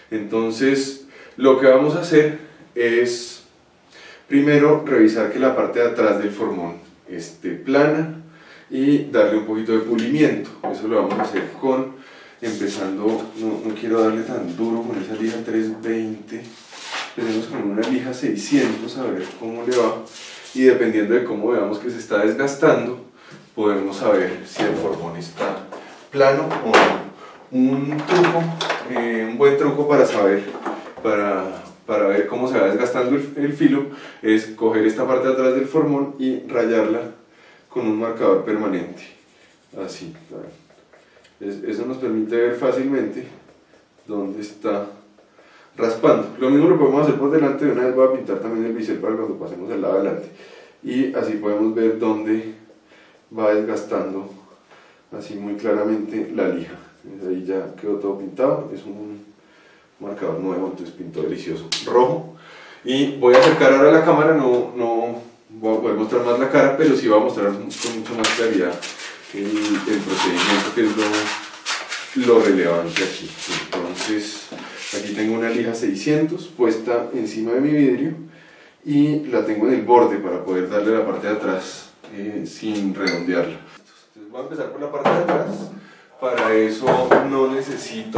Entonces lo que vamos a hacer es primero revisar que la parte de atrás del formón esté plana y darle un poquito de pulimiento. Eso lo vamos a hacer empezando, no quiero darle tan duro con esa lija 320, empecemos con una lija 600 a ver cómo le va, y dependiendo de cómo veamos que se está desgastando, podemos saber si el formón está plano o no. Un buen truco para saber, para ver cómo se va desgastando el filo, es coger esta parte de atrás del formón y rayarla con un marcador permanente, así. Eso nos permite ver fácilmente dónde está raspando. Lo mismo lo podemos hacer por delante. De una vez voy a pintar también el bisel para cuando pasemos al lado adelante, y así podemos ver dónde va desgastando así muy claramente la lija. Ahí ya quedó todo pintado, es un marcador nuevo, entonces pintó delicioso, rojo. Y voy a acercar ahora la cámara, no voy a mostrar más la cara, pero sí voy a mostrar con mucha más claridad el procedimiento, que es lo relevante aquí. Entonces aquí tengo una lija 600 puesta encima de mi vidrio y la tengo en el borde para poder darle la parte de atrás sin redondearla. Entonces voy a empezar por la parte de atrás. Para eso no necesito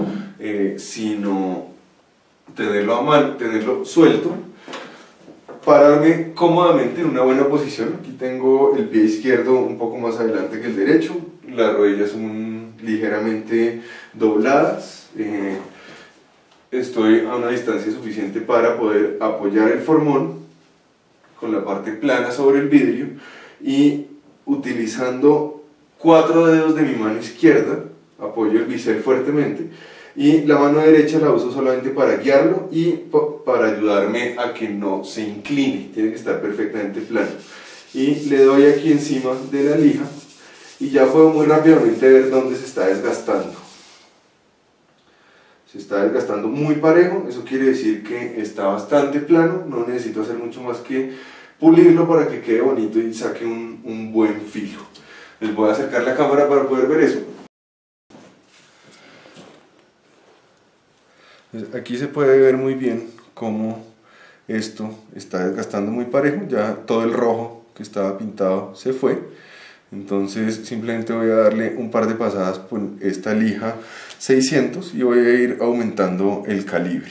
sino tenerlo a mano, tenerlo suelto, pararme cómodamente en una buena posición. Aquí tengo el pie izquierdo un poco más adelante que el derecho, las rodillas son ligeramente dobladas, estoy a una distancia suficiente para poder apoyar el formón con la parte plana sobre el vidrio, y utilizando 4 dedos de mi mano izquierda apoyo el bisel fuertemente, y la mano derecha la uso solamente para guiarlo y para ayudarme a que no se incline. Tiene que estar perfectamente plano, y le doy aquí encima de la lija y ya puedo muy rápidamente ver dónde se está desgastando. Se está desgastando muy parejo, eso quiere decir que está bastante plano. No necesito hacer mucho más que pulirlo para que quede bonito y saque un buen filo. Les voy a acercar la cámara para poder ver eso. Aquí se puede ver muy bien cómo esto está desgastando muy parejo. Ya todo el rojo que estaba pintado se fue. Entonces simplemente voy a darle un par de pasadas con esta lija 600 y voy a ir aumentando el calibre.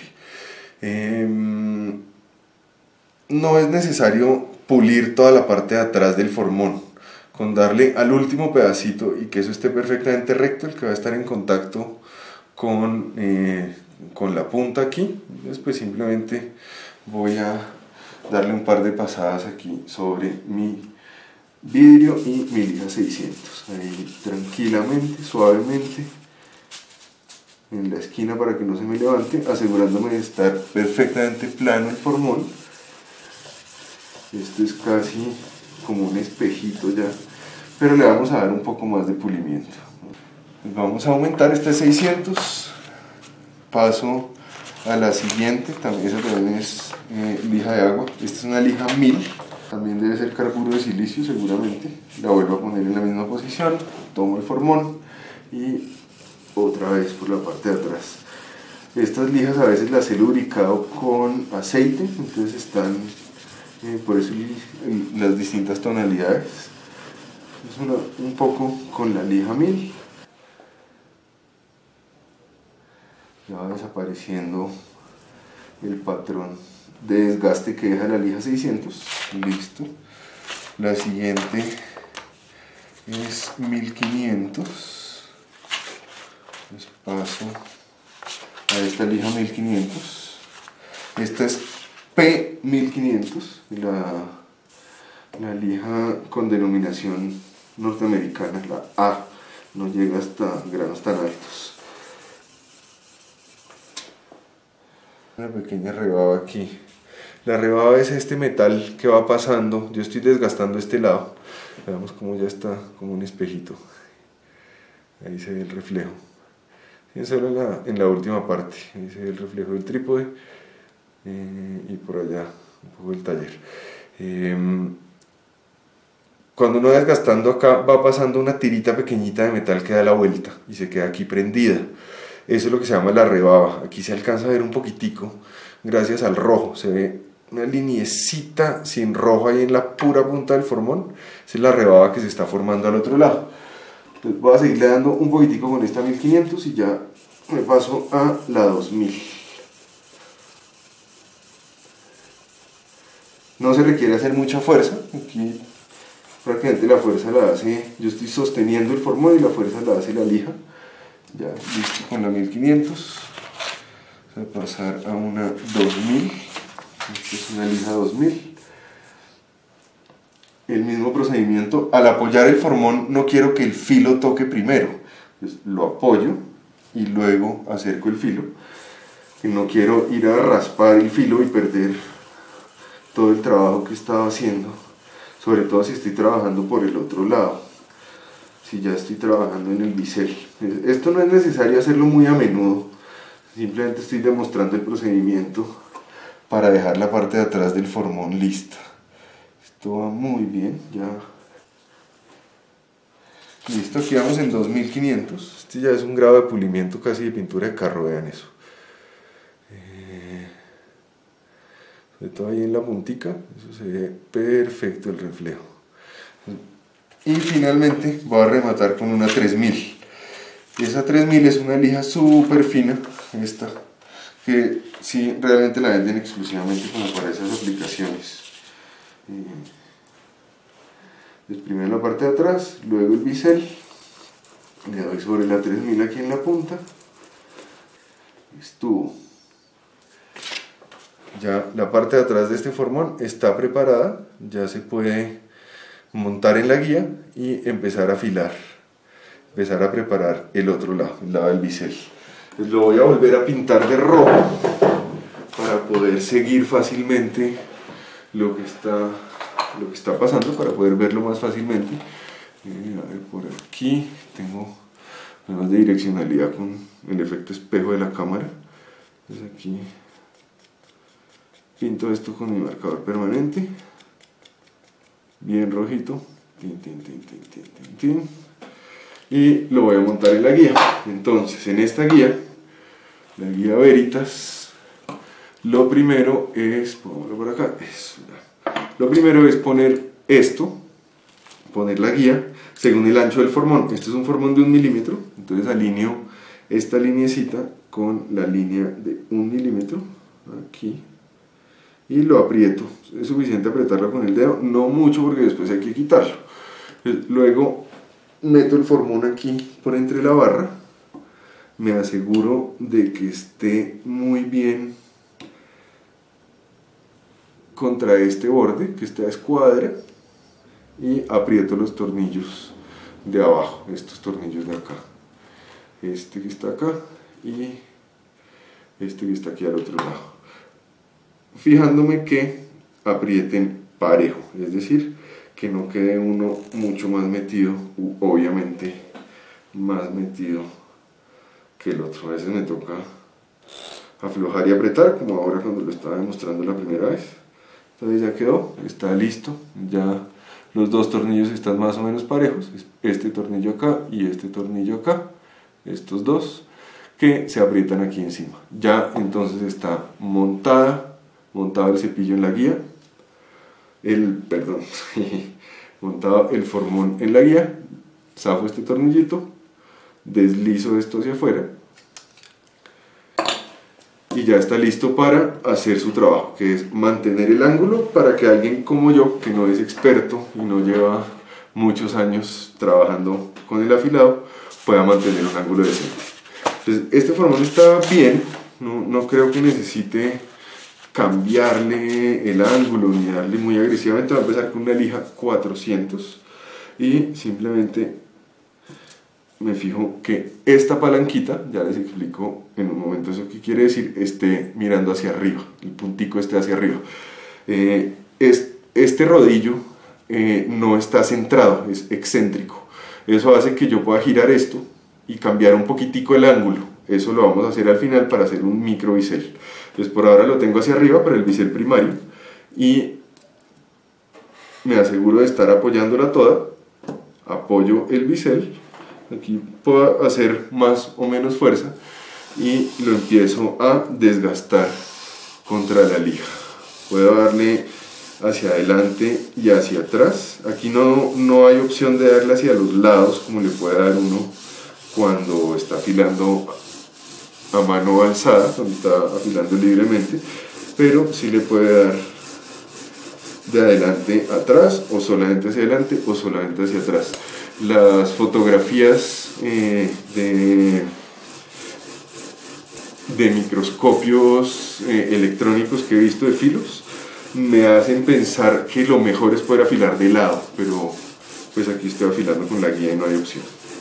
No es necesario pulir toda la parte de atrás del formón. Con darle al último pedacito y que eso esté perfectamente recto, el que va a estar en contacto con la punta aquí, después simplemente voy a darle un par de pasadas aquí sobre mi vidrio y mi lija 600, ahí tranquilamente, suavemente en la esquina para que no se me levante, asegurándome de estar perfectamente plano el formón. Esto es casi como un espejito ya, pero le vamos a dar un poco más de pulimiento. Vamos a aumentar este 600, paso a la siguiente, esa también es lija de agua. Esta es una lija 1000, también debe ser carburo de silicio seguramente. La vuelvo a poner en la misma posición, tomo el formón y otra vez por la parte de atrás. Estas lijas a veces las he lubricado con aceite, entonces están por eso las distintas tonalidades. Es un poco con la lija 1000. Ya va desapareciendo el patrón de desgaste que deja la lija 600. Listo. La siguiente es 1500. Les paso a esta lija 1500. Esta es P1500, la lija con denominación norteamericana, la A, no llega hasta granos tan altos. Una pequeña rebaba aquí. La rebaba es este metal que va pasando. Yo estoy desgastando este lado. Veamos cómo ya está como un espejito. Ahí se ve el reflejo. Sí, solo en la última parte. Ahí se ve el reflejo del trípode. Y por allá un poco el taller. Cuando uno va desgastando acá, va pasando una tirita pequeñita de metal que da la vuelta y se queda aquí prendida. Eso es lo que se llama la rebaba. Aquí se alcanza a ver un poquitico, gracias al rojo, se ve una liniecita sin rojo ahí en la pura punta del formón. Esa es la rebaba que se está formando al otro lado. Entonces voy a seguirle dando un poquitico con esta 1500 y ya me paso a la 2000. No se requiere hacer mucha fuerza, aquí prácticamente la fuerza la hace, yo estoy sosteniendo el formón y la fuerza la hace la lija. Ya listo con la 1500. Voy a pasar a una 2000. Esta es una lija 2000. El mismo procedimiento, al apoyar el formón no quiero que el filo toque primero. Entonces, lo apoyo y luego acerco el filo. Y no quiero ir a raspar el filo y perder todo el trabajo que estaba haciendo, sobre todo si estoy trabajando por el otro lado, si ya estoy trabajando en el bisel. Esto no es necesario hacerlo muy a menudo, simplemente estoy demostrando el procedimiento para dejar la parte de atrás del formón lista. Esto va muy bien, ya. Listo, aquí vamos en 2500, este ya es un grado de pulimiento casi de pintura de carro, vean eso. Sobre todo ahí en la puntica, eso se ve perfecto el reflejo. Y finalmente voy a rematar con una 3000. Esa 3000 es una lija súper fina, esta, que sí realmente la venden exclusivamente como para esas aplicaciones. Primero la parte de atrás, luego el bisel, le doy sobre la 3000 aquí en la punta. Estuvo. Ya la parte de atrás de este formón está preparada, ya se puede montar en la guía y empezar a afilar, empezar a preparar el otro lado, el lado del bisel. Pues lo voy a volver a pintar de rojo para poder seguir fácilmente lo que está pasando, para poder verlo más fácilmente. A ver, por aquí tengo problemas de direccionalidad con el efecto espejo de la cámara. Entonces aquí pinto esto con mi marcador permanente, bien rojito, tin, tin, tin, tin, tin, tin, tin, y lo voy a montar en la guía. Entonces, en esta guía, la guía Veritas, lo primero es, pongámoslo por acá, lo primero es poner esto, poner la guía según el ancho del formón. Este es un formón de 1 milímetro, entonces alineo esta lineecita con la línea de 1 milímetro, aquí, y lo aprieto. Es suficiente apretarlo con el dedo, no mucho porque después hay que quitarlo. Luego meto el formón aquí por entre la barra, me aseguro de que esté muy bien contra este borde, que esté a escuadra, y aprieto los tornillos de abajo, estos tornillos de acá, este que está acá y este que está aquí al otro lado, fijándome que aprieten parejo, es decir, que no quede uno mucho más metido, obviamente más metido que el otro. A veces me toca aflojar y apretar, como ahora cuando lo estaba demostrando la primera vez. Entonces ya quedó, está listo, ya los dos tornillos están más o menos parejos, este tornillo acá y este tornillo acá, estos dos, que se aprietan aquí encima. Ya entonces está montado el cepillo en la guía, montado el formón en la guía, zafo este tornillito, deslizo esto hacia afuera y ya está listo para hacer su trabajo, que es mantener el ángulo para que alguien como yo, que no es experto y no lleva muchos años trabajando con el afilado, pueda mantener un ángulo decente. Entonces, este formón está bien, no creo que necesite cambiarle el ángulo ni darle muy agresivamente. Voy a empezar con una lija 400 y simplemente me fijo que esta palanquita, ya les explico en un momento eso que quiere decir, esté mirando hacia arriba, el puntico esté hacia arriba. Este rodillo no está centrado, es excéntrico. Eso hace que yo pueda girar esto y cambiar un poquitico el ángulo. Eso lo vamos a hacer al final para hacer un micro bisel. Entonces por ahora lo tengo hacia arriba para el bisel primario y me aseguro de estar apoyándola toda. Apoyo el bisel, aquí puedo hacer más o menos fuerza, y lo empiezo a desgastar contra la lija. Puedo darle hacia adelante y hacia atrás. Aquí no hay opción de darle hacia los lados como le puede dar uno cuando está afilando a mano alzada, cuando está afilando libremente, pero sí le puede dar de adelante a atrás, o solamente hacia adelante o solamente hacia atrás. Las fotografías de microscopios electrónicos que he visto de filos me hacen pensar que lo mejor es poder afilar de lado, pero pues aquí estoy afilando con la guía y no hay opción.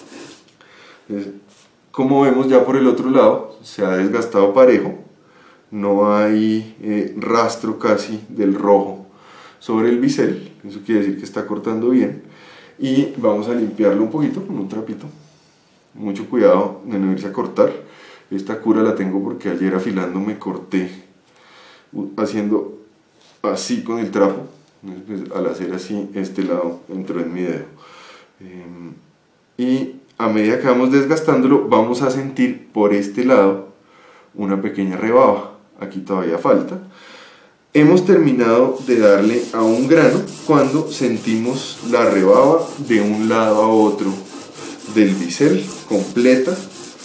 Como vemos, ya por el otro lado se ha desgastado parejo, no hay rastro casi del rojo sobre el bisel, eso quiere decir que está cortando bien, y vamos a limpiarlo un poquito con un trapito. Mucho cuidado de no irse a cortar. Esta cura la tengo porque ayer afilando me corté haciendo así con el trapo. Pues, al hacer así, este lado entró en mi dedo. Y a medida que vamos desgastándolo, vamos a sentir por este lado una pequeña rebaba. Aquí todavía falta. Hemos terminado de darle a un grano cuando sentimos la rebaba de un lado a otro del bisel completa.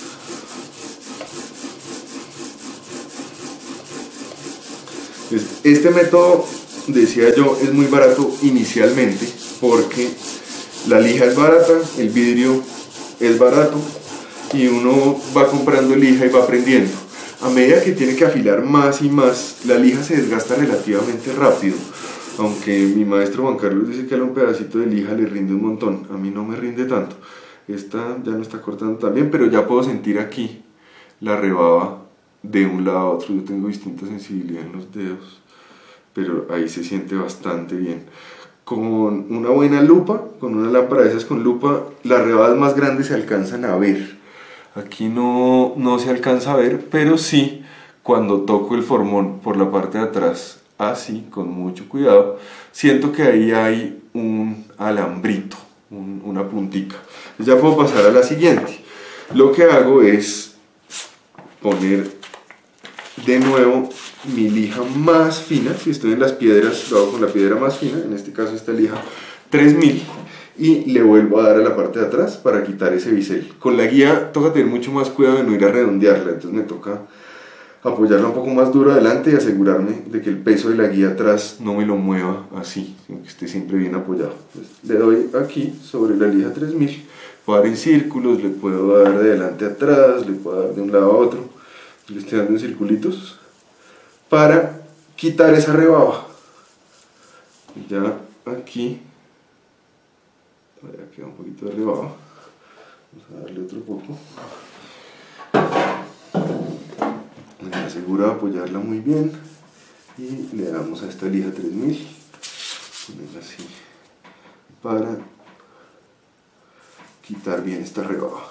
Este método, decía yo, es muy barato inicialmente porque la lija es barata, el vidrio es barato y uno va comprando lija y va aprendiendo. A medida que tiene que afilar más y más, la lija se desgasta relativamente rápido, aunque mi maestro Juan Carlos dice que a un pedacito de lija le rinde un montón. A mí no me rinde tanto. Esta ya no está cortando tan bien, pero ya puedo sentir aquí la rebaba de un lado a otro. Yo tengo distinta sensibilidad en los dedos, pero ahí se siente bastante bien. Con una buena lupa, con una lámpara de esas con lupa, las rebadas más grandes se alcanzan a ver. Aquí no se alcanza a ver, pero sí cuando toco el formón por la parte de atrás, así, con mucho cuidado, siento que ahí hay un alambrito, una puntica. Entonces ya puedo pasar a la siguiente. Lo que hago es poner de nuevo mi lija más fina. Si estoy en las piedras, lo hago con la piedra más fina, en este caso esta lija 3000, y le vuelvo a dar a la parte de atrás para quitar ese bisel. Con la guía toca tener mucho más cuidado de no ir a redondearla, entonces me toca apoyarla un poco más duro adelante y asegurarme de que el peso de la guía atrás no me lo mueva así, sino que esté siempre bien apoyado. Entonces, le doy aquí sobre la lija 3000, puedo dar en círculos, le puedo dar de adelante a atrás, le puedo dar de un lado a otro, le estoy dando en circulitos para quitar esa rebaba. Ya aquí todavía queda un poquito de rebaba, vamos a darle otro poco. Me aseguro de apoyarla muy bien y le damos a esta lija 3000, ponerla así para quitar bien esta rebaba.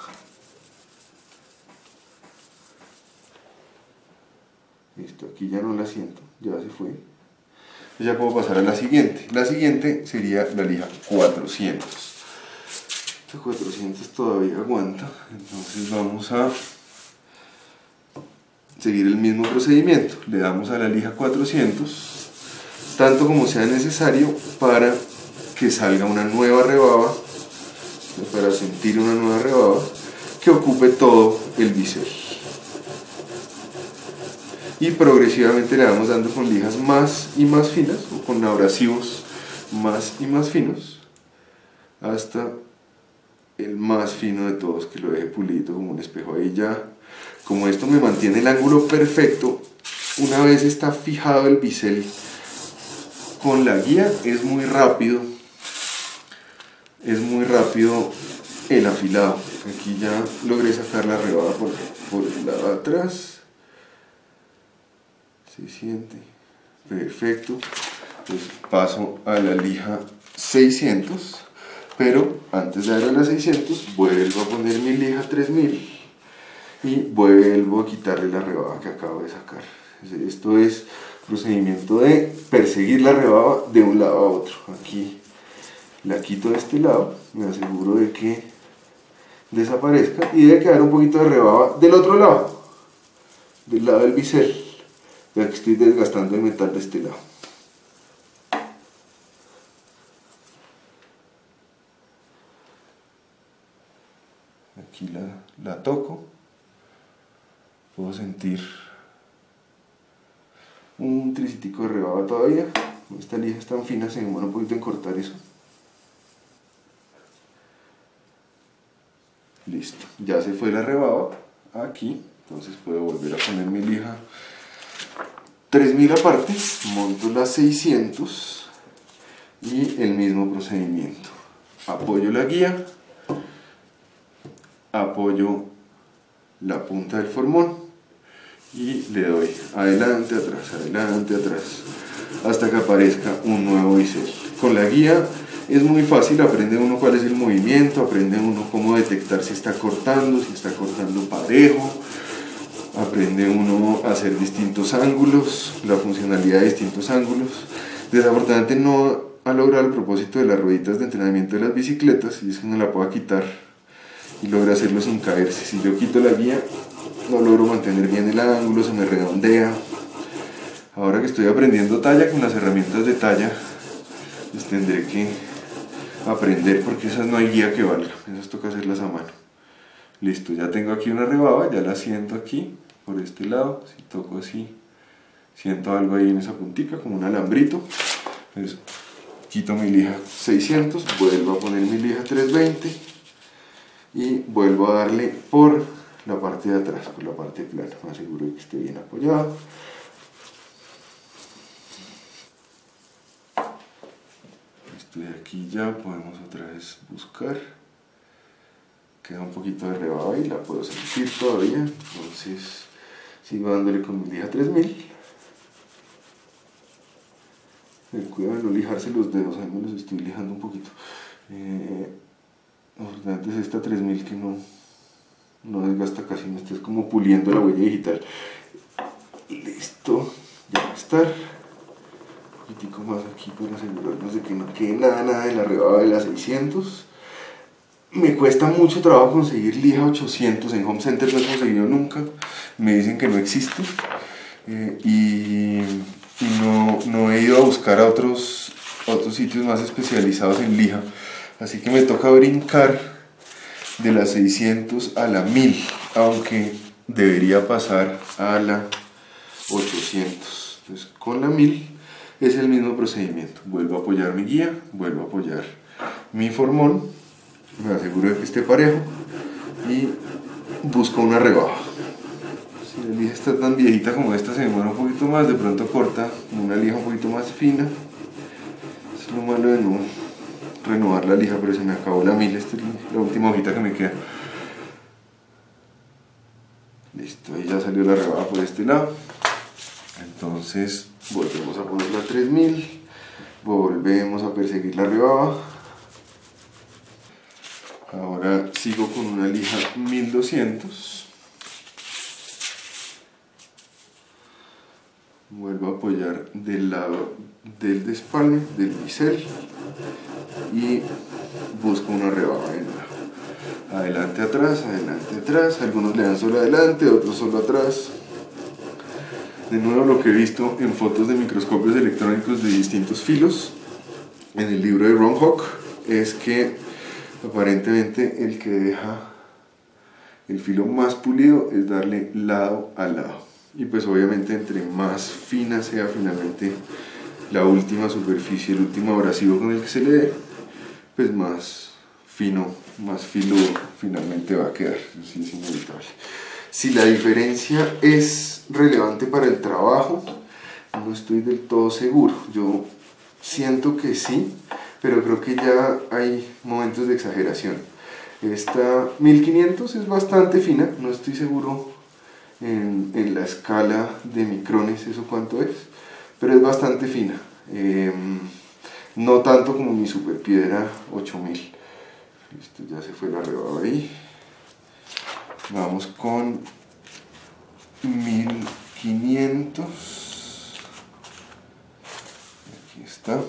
Listo, aquí ya no la siento, ya se fue. Ya puedo pasar a la siguiente. La siguiente sería la lija 400. Esta 400 todavía aguanta, entonces vamos a seguir el mismo procedimiento. Le damos a la lija 400 tanto como sea necesario para que salga una nueva rebaba, para sentir una nueva rebaba que ocupe todo el bisel. Y progresivamente le vamos dando con lijas más y más finas, o con abrasivos más y más finos, hasta el más fino de todos, que lo deje pulido como un espejo. Ahí ya, como esto me mantiene el ángulo perfecto, una vez está fijado el bisel con la guía, es muy rápido el afilado. Aquí ya logré sacar la rebaba por el lado de atrás. Se siente perfecto. Entonces paso a la lija 600, pero antes de darle a la 600 vuelvo a poner mi lija 3000 y vuelvo a quitarle la rebaba que acabo de sacar. Esto es procedimiento de perseguir la rebaba de un lado a otro. Aquí la quito de este lado, me aseguro de que desaparezca y debe quedar un poquito de rebaba del otro lado. del lado del bisel, ya que estoy desgastando el metal de este lado. Aquí la toco, puedo sentir un tricitico de rebaba todavía. Esta lija es tan fina, se demora un poquito en cortar eso. Listo, ya se fue la rebaba aquí, entonces puedo volver a poner mi lija 3000 aparte, monto las 600 y el mismo procedimiento. Apoyo la guía, apoyo la punta del formón y le doy adelante, atrás, hasta que aparezca un nuevo bisel. Con la guía es muy fácil, aprende uno cuál es el movimiento, aprende uno cómo detectar si está cortando parejo, aprende uno a hacer distintos ángulos, la funcionalidad de distintos ángulos. Desafortunadamente no ha logrado el propósito de las rueditas de entrenamiento de las bicicletas, y es que uno la pueda quitar y logra hacerlo sin caerse. Si yo quito la guía, no logro mantener bien el ángulo, se me redondea. Ahora que estoy aprendiendo talla, con las herramientas de talla, pues tendré que aprender, porque esas no hay guía que valga, esas toca hacerlas a mano. Listo, ya tengo aquí una rebaba, ya la siento aquí, por este lado. Si toco así, siento algo ahí en esa puntica, como un alambrito. Entonces, quito mi lija 600, vuelvo a poner mi lija 320 y vuelvo a darle por la parte de atrás, por la parte plana. Me aseguro de que esté bien apoyado. Estoy aquí ya, podemos otra vez buscar. Queda un poquito de rebaba y la puedo sentir todavía, entonces sigo dándole con mi lija 3000. Cuidado de no lijarse los dedos, ahí me los estoy lijando un poquito. Lo importante es esta 3000 que no desgasta casi, me está como puliendo la huella digital. Listo, ya va a estar. Un poquitico más aquí para asegurarnos de que no quede nada de la rebaba de las 600. Me cuesta mucho trabajo conseguir lija 800, en Home Center no he conseguido nunca, me dicen que no existe, y no he ido a buscar a otros sitios más especializados en lija, así que me toca brincar de las 600 a la 1000, aunque debería pasar a la 800. Entonces con la 1000 es el mismo procedimiento, vuelvo a apoyar mi guía, vuelvo a apoyar mi formón, me aseguro de que esté parejo y busco una rebaba. Si la lija está tan viejita como esta, se demora un poquito más, de pronto corta una lija un poquito más fina. Es lo malo de no renovar la lija, pero se me acabó la 1000, esta es la última hojita que me queda. Listo, ahí ya salió la rebaba por este lado. Entonces volvemos a poner la 3000, volvemos a perseguir la rebaba. Ahora sigo con una lija 1200, vuelvo a apoyar del lado del despalme, del bisel, y busco una rebaba de nuevo. Adelante, atrás, algunos le dan solo adelante, otros solo atrás. De nuevo, lo que he visto en fotos de microscopios electrónicos de distintos filos, en el libro de Ron Hawk, es que aparentemente el que deja el filo más pulido es darle lado a lado, y pues obviamente entre más fina sea finalmente la última superficie, el último abrasivo con el que se le dé, pues más fino, más filudo finalmente va a quedar. Eso sí es inevitable. Si la diferencia es relevante para el trabajo, no estoy del todo seguro. Yo siento que sí, pero creo que ya hay momentos de exageración. Esta 1500 es bastante fina, no estoy seguro en la escala de micrones eso cuánto es, pero es bastante fina. No tanto como mi superpiedra 8000. Listo, ya se fue la rebaba ahí. Vamos con 1500. Aquí está.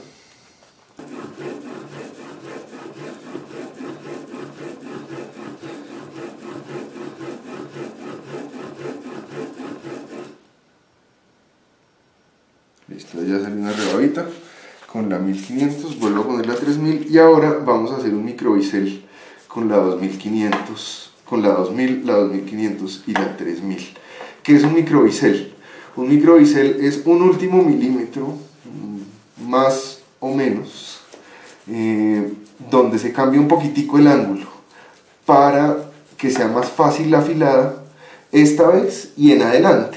Listo, ya salió una rebabita con la 1500, vuelvo a poner la 3000 y ahora vamos a hacer un microbisel con la 2500, con la 2000, la 2500 y la 3000. ¿Qué es un microbisel? Un microbisel es un último milímetro, más o menos, donde se cambia un poquitico el ángulo para que sea más fácil la afilada esta vez y en adelante.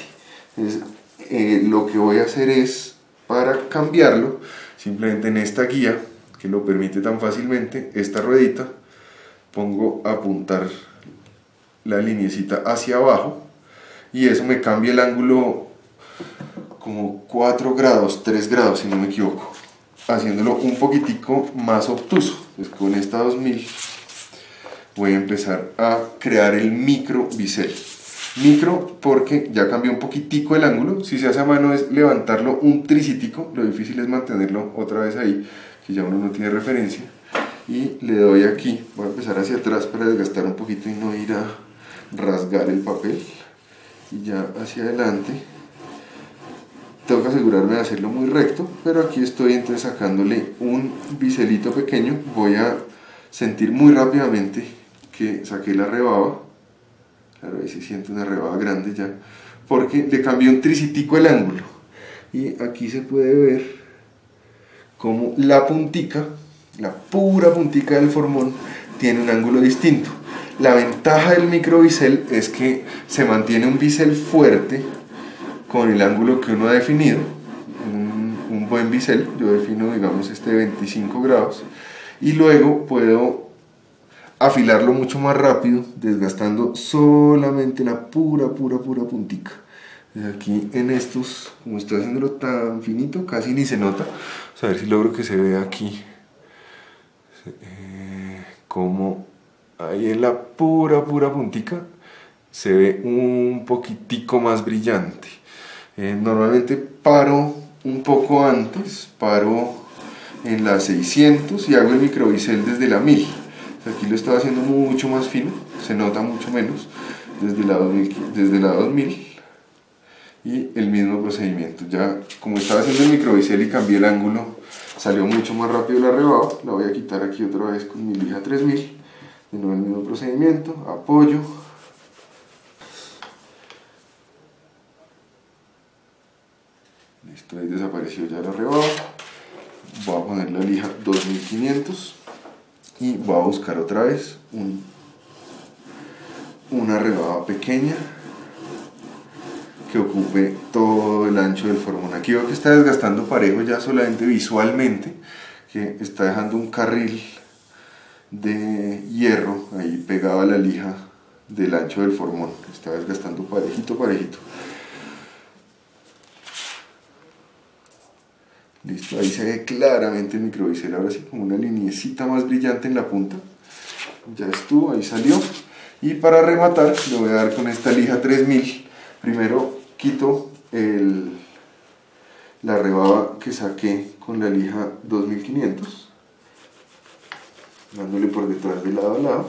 Lo que voy a hacer es, para cambiarlo, simplemente en esta guía que lo permite tan fácilmente, esta ruedita, pongo a apuntar la lineecita hacia abajo y eso me cambia el ángulo como 4 grados, 3 grados si no me equivoco, haciéndolo un poquitico más obtuso. Entonces con esta 2000 voy a empezar a crear el micro bisel. Micro porque ya cambió un poquitico el ángulo. Si se hace a mano es levantarlo un tricitico, lo difícil es mantenerlo otra vez ahí, que ya uno no tiene referencia. Y le doy aquí, voy a empezar hacia atrás para desgastar un poquito y no ir a rasgar el papel. Y ya hacia adelante. Tengo que asegurarme de hacerlo muy recto, pero aquí estoy entonces sacándole un biselito pequeño. Voy a sentir muy rápidamente que saqué la rebaba. Claro, ahí se siente una rebaba grande ya, porque le cambié un tricitico el ángulo. Y aquí se puede ver como la puntica, la pura puntica del formón, tiene un ángulo distinto. La ventaja del microbisel es que se mantiene un bisel fuerte con el ángulo que uno ha definido, un buen bisel. Yo defino, digamos, este de 25 grados, y luego puedo afilarlo mucho más rápido, desgastando solamente la pura puntica. Aquí en estos, como estoy haciéndolo tan finito, casi ni se nota. Vamos a ver si logro que se vea aquí, como ahí en la pura puntica se ve un poquitico más brillante. Normalmente paro un poco antes, paro en la 600 y hago el microbisel desde la 1000. Aquí lo estaba haciendo mucho más fino, se nota mucho menos desde la 2000 y el mismo procedimiento. Ya como estaba haciendo el microbisel y cambié el ángulo, salió mucho más rápido la rebaba. La voy a quitar aquí otra vez con mi lija 3000, de nuevo el mismo procedimiento, apoyo. Listo, ahí desapareció ya la rebaba. Voy a poner la lija 2500 y voy a buscar otra vez una rebaba pequeña que ocupe todo el ancho del formón. Aquí veo que está desgastando parejo ya solamente visualmente, que está dejando un carril de hierro ahí pegado a la lija del ancho del formón. Está desgastando parejito. Listo, ahí se ve claramente el microbisel, ahora sí como una lineecita más brillante en la punta. Ya estuvo, ahí salió. Y para rematar le voy a dar con esta lija 3000. Primero quito la rebaba que saqué con la lija 2500, dándole por detrás de lado a lado.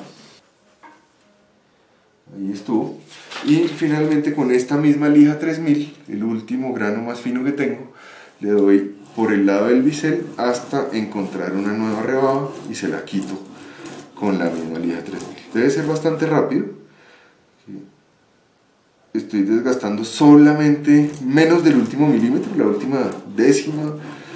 Ahí estuvo. Y finalmente con esta misma lija 3000, el último grano más fino que tengo, le doy por el lado del bisel hasta encontrar una nueva rebaba y se la quito con la misma lija 3000. Debe ser bastante rápido. Estoy desgastando solamente menos del último milímetro, la última décima,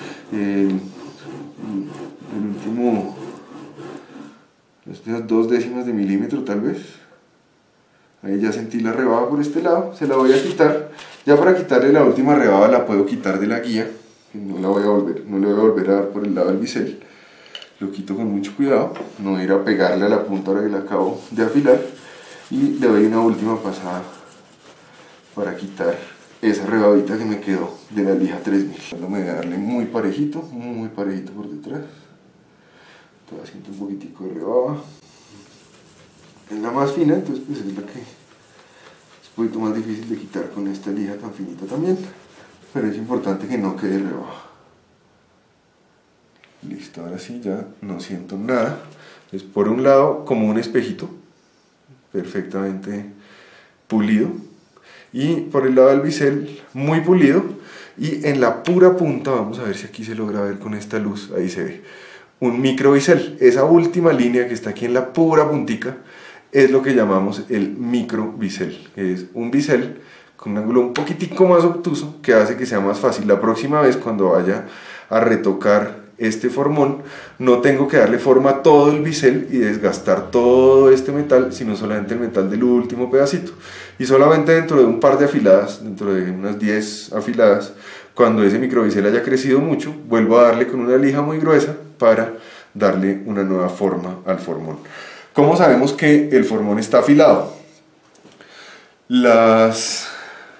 las últimas 2 décimas de milímetro tal vez. Ahí ya sentí la rebaba por este lado, se la voy a quitar. Ya para quitarle la última rebaba la puedo quitar de la guía, no le voy a volver a dar por el lado del bisel. Lo quito con mucho cuidado, no ir a pegarle a la punta ahora que la acabo de afilar. Y le doy una última pasada para quitar esa rebabita que me quedó de la lija 3000. Solo me voy a darle muy parejito por detrás. Estoy haciendo un poquitico de rebaba. Es la más fina, entonces pues es la que es un poquito más difícil de quitar con esta lija tan finita también, pero es importante que no quede rebaba. Listo, ahora sí ya no siento nada. Es por un lado como un espejito perfectamente pulido, y por el lado del bisel muy pulido, y en la pura punta, vamos a ver si aquí se logra ver con esta luz, ahí se ve, un micro bisel. Esa última línea que está aquí en la pura puntica es lo que llamamos el micro bisel, que es un bisel con un ángulo un poquitico más obtuso que hace que sea más fácil. La próxima vez cuando vaya a retocar este formón, no tengo que darle forma a todo el bisel y desgastar todo este metal, sino solamente el metal del último pedacito. Y solamente dentro de un par de afiladas, dentro de unas 10 afiladas, cuando ese microbisel haya crecido mucho, vuelvo a darle con una lija muy gruesa para darle una nueva forma al formón. ¿Cómo sabemos que el formón está afilado? Las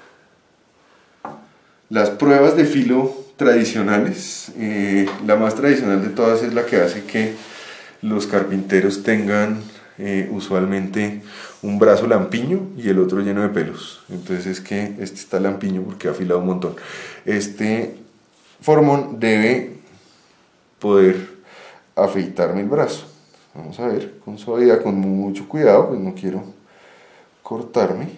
pruebas de filo tradicionales, la más tradicional de todas es la que hace que los carpinteros tengan usualmente un brazo lampiño y el otro lleno de pelos. Entonces es que este está lampiño porque ha afilado un montón. Este formón debe poder afeitarme el brazo. Vamos a ver, con suavidad, con mucho cuidado, pues no quiero cortarme.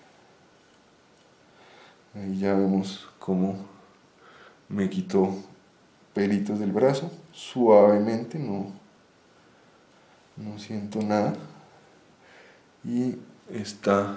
Ahí ya vemos cómo me quito pelitos del brazo, suavemente, no siento nada. Y está,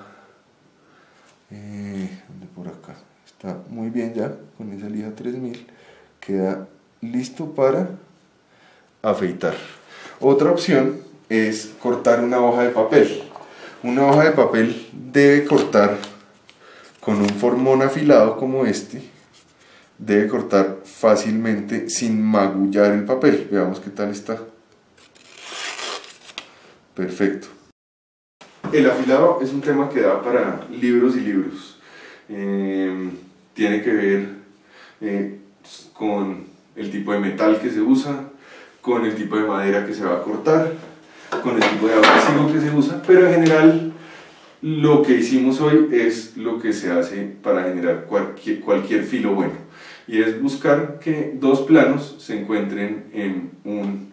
por acá, está muy bien ya, con esa lija 3000, queda listo para afeitar. Otra opción es cortar una hoja de papel. Una hoja de papel debe cortar con un formón afilado como este, debe cortar fácilmente sin magullar el papel. Veamos qué tal está. Perfecto. El afilado es un tema que da para libros y libros. Tiene que ver con el tipo de metal que se usa, con el tipo de madera que se va a cortar, con el tipo de abrasivo que se usa, pero en general lo que hicimos hoy es lo que se hace para generar cualquier filo bueno, y es buscar que dos planos se encuentren en un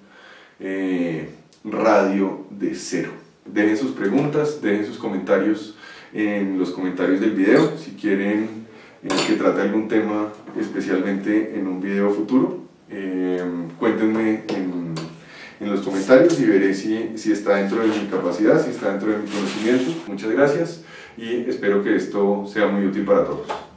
radio de 0. Dejen sus preguntas, dejen sus comentarios en los comentarios del video, si quieren que trate algún tema especialmente en un video futuro. Cuéntenme en los comentarios y veré si está dentro de mi capacidad, si está dentro de mi conocimiento. Muchas gracias y espero que esto sea muy útil para todos.